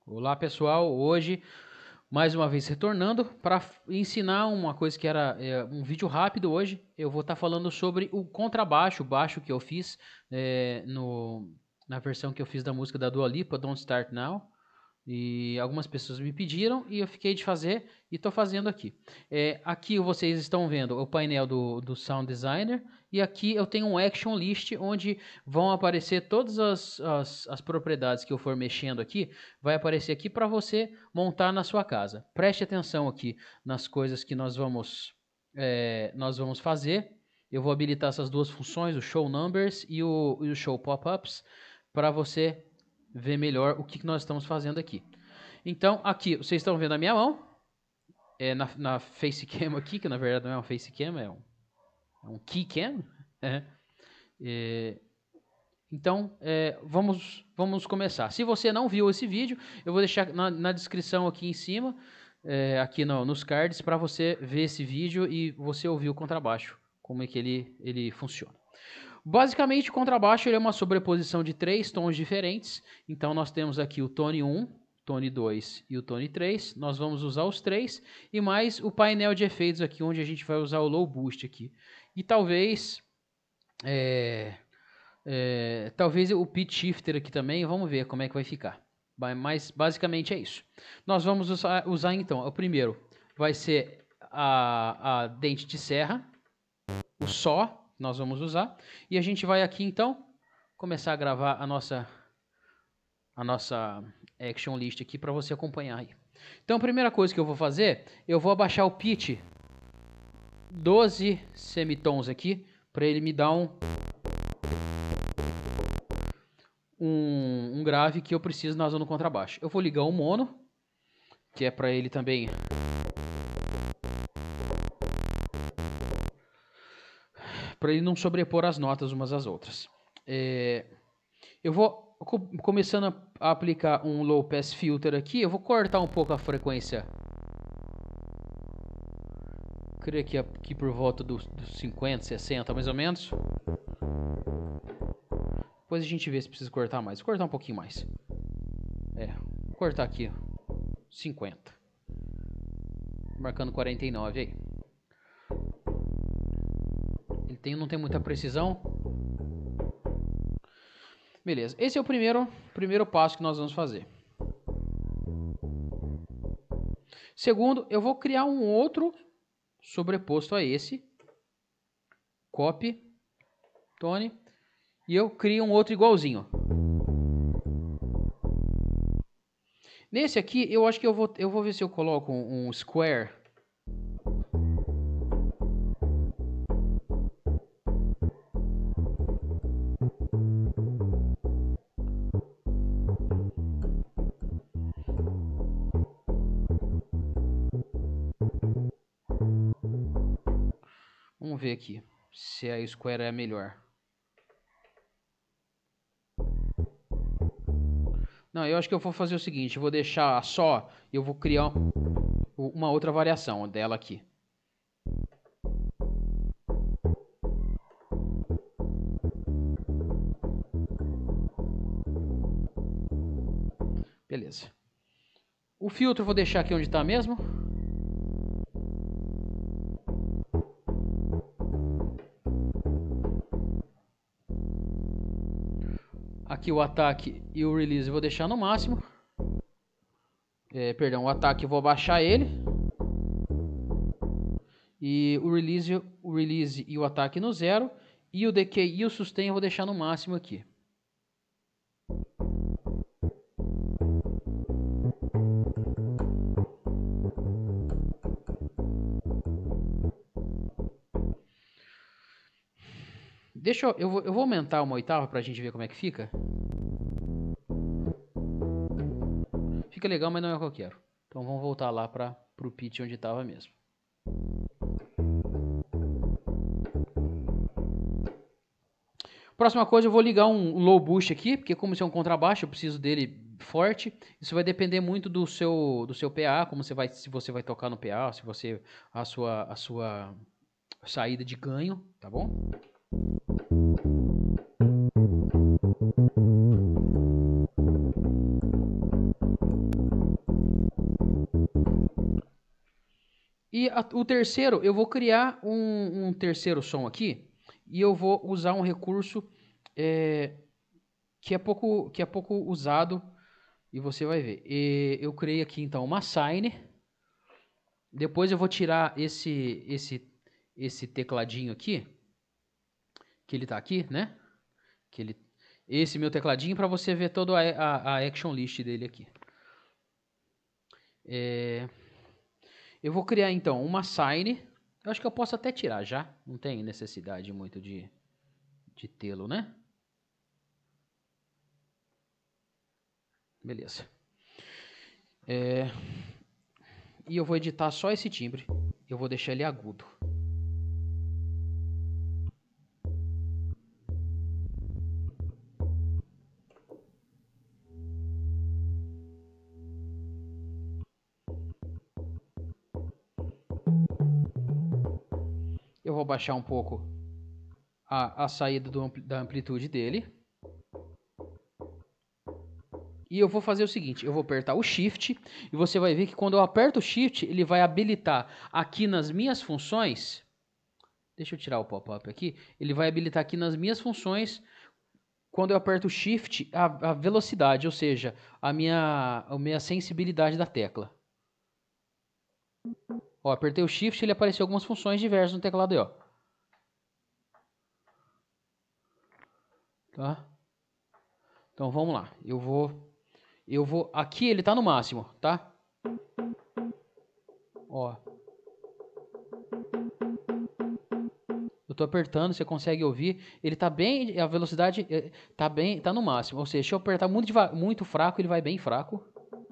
Olá pessoal, hoje mais uma vez retornando para ensinar uma coisa que era um vídeo rápido hoje. Eu vou estar falando sobre o contrabaixo, o baixo que eu fiz na versão que eu fiz da música da Dua Lipa, Don't Start Now. E algumas pessoas me pediram e eu fiquei de fazer e estou fazendo aqui. Aqui vocês estão vendo o painel do Sound Designer e aqui eu tenho um Action List onde vão aparecer todas as propriedades que eu for mexendo aqui, vai aparecer aqui para você montar na sua casa. Preste atenção aqui nas coisas que nós vamos fazer. Eu vou habilitar essas duas funções, o Show Numbers e o Show Pop-Ups, para você ver melhor o que nós estamos fazendo aqui. Então, aqui, vocês estão vendo a minha mão, na Facecam aqui, que na verdade não é uma Facecam, é um Keycam. Então, vamos começar. Se você não viu esse vídeo, eu vou deixar na descrição aqui em cima, aqui nos cards, para você ver esse vídeo e você ouvir o contrabaixo, como é que ele funciona. Basicamente, o contrabaixo é uma sobreposição de 3 tons diferentes. Então, nós temos aqui o tone 1, tone 2 e o tone 3. Nós vamos usar os 3 e mais o painel de efeitos aqui, onde a gente vai usar o low boost aqui. E talvez o pitch shifter aqui também. Vamos ver como é que vai ficar. Mas basicamente é isso. Nós vamos usar então, o primeiro vai ser a dente de serra, o Saw. Nós vamos usar. E a gente vai aqui, então, começar a gravar a nossa action list aqui para você acompanhar aí. Então, a primeira coisa que eu vou fazer, eu vou abaixar o pitch 12 semitons aqui, para ele me dar um grave que eu preciso na zona do contrabaixo. Eu vou ligar o mono, que é para ele também não sobrepor as notas umas às outras. Eu vou começando a aplicar um low pass filter aqui. Eu vou cortar um pouco a frequência. Creio que aqui por volta dos 50, 60 mais ou menos. Depois a gente vê se precisa cortar mais. Vou cortar um pouquinho mais. Vou cortar aqui 50. Marcando 49 aí. Não tem muita precisão. Beleza, esse é o primeiro passo que nós vamos fazer. Segundo, eu vou criar um outro sobreposto a esse. Copy, tone. E eu crio um outro igualzinho. Nesse aqui, eu acho que eu vou ver se eu coloco um square. Vamos ver aqui se a square é a melhor. Não, eu acho que eu vou fazer o seguinte, eu vou deixar só, eu vou criar uma outra variação dela aqui. Beleza. O filtro eu vou deixar aqui onde está mesmo. Aqui o ataque e o release eu vou deixar no máximo. Perdão, o ataque eu vou abaixar ele. E o release e o ataque no 0. E o decay e o sustain eu vou deixar no máximo aqui. Eu vou aumentar uma oitava pra gente ver como é que fica. Fica legal, mas não é o que eu quero. Então vamos voltar lá pro pitch onde estava mesmo. Próxima coisa, eu vou ligar um low boost aqui, porque como isso é um contrabaixo, eu preciso dele forte. Isso vai depender muito do seu PA, se você vai tocar no PA, se você a sua saída de ganho, tá bom? E o terceiro, eu vou criar um terceiro som aqui e eu vou usar um recurso é, que é pouco usado e você vai ver. Eu criei aqui então uma sine. Depois eu vou tirar esse tecladinho aqui, que ele tá aqui, né? Que ele, esse meu tecladinho para você ver toda a action list dele aqui. Eu vou criar então uma sine. Eu acho que eu posso até tirar já. Não tem necessidade muito de tê-lo, né? Beleza. E eu vou editar só esse timbre. Eu vou deixar ele agudo. Eu vou baixar um pouco a saída da amplitude dele. E eu vou fazer o seguinte, eu vou apertar o Shift e você vai ver que quando eu aperto o Shift, ele vai habilitar aqui nas minhas funções. Deixa eu tirar o pop-up aqui. Ele vai habilitar aqui nas minhas funções, quando eu aperto o Shift, a velocidade, ou seja, a minha sensibilidade da tecla. Ó, apertei o Shift, ele apareceu algumas funções diversas no teclado aí, ó. Tá? Então vamos lá. Aqui ele tá no máximo, tá? Ó. Eu tô apertando, você consegue ouvir. Ele tá bem, a velocidade tá bem, tá no máximo. Ou seja, se eu apertar muito fraco, ele vai bem fraco.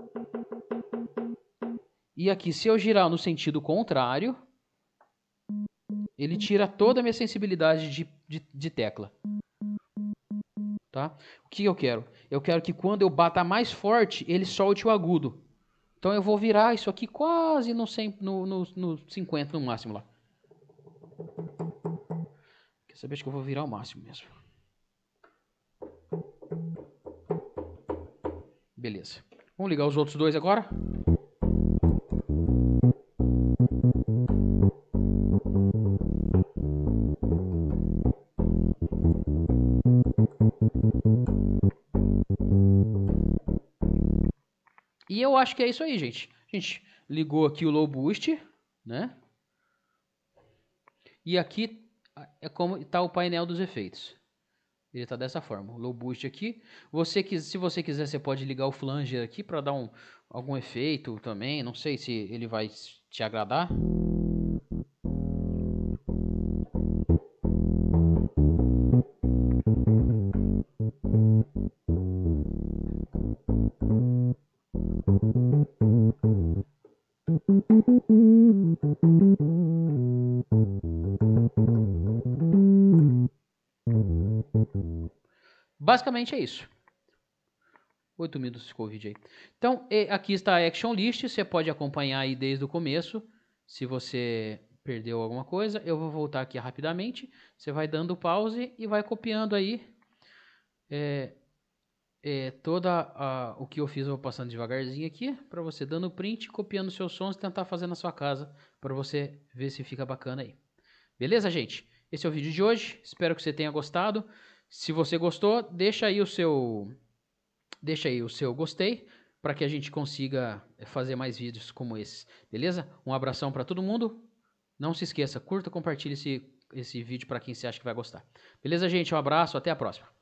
E aqui, se eu girar no sentido contrário, ele tira toda a minha sensibilidade de tecla. Tá? O que eu quero? Eu quero que quando eu bata mais forte, ele solte o agudo. Então eu vou virar isso aqui quase no 50 no máximo lá. Quer saber? Acho que eu vou virar o máximo mesmo. Beleza. Vamos ligar os outros dois agora? E eu acho que é isso aí, gente. A gente ligou aqui o low boost, né? E aqui é como está o painel dos efeitos. Ele está dessa forma, o low boost aqui. Se você quiser, você pode ligar o flanger aqui para dar algum efeito também. Não sei se ele vai te agradar. Basicamente é isso. 8 minutos ficou o vídeo aí. Então, aqui está a Action List. Você pode acompanhar aí desde o começo. Se você perdeu alguma coisa, eu vou voltar aqui rapidamente. Você vai dando pause e vai copiando aí. O que eu fiz eu vou passando devagarzinho aqui. Para você dando print, copiando seus sons e tentar fazer na sua casa. Para você ver se fica bacana aí. Beleza, gente? Esse é o vídeo de hoje. Espero que você tenha gostado. Se você gostou, deixa aí o seu gostei para que a gente consiga fazer mais vídeos como esse, beleza? Um abração para todo mundo. Não se esqueça, curta, compartilhe esse vídeo para quem você acha que vai gostar. Beleza, gente? Um abraço, até a próxima.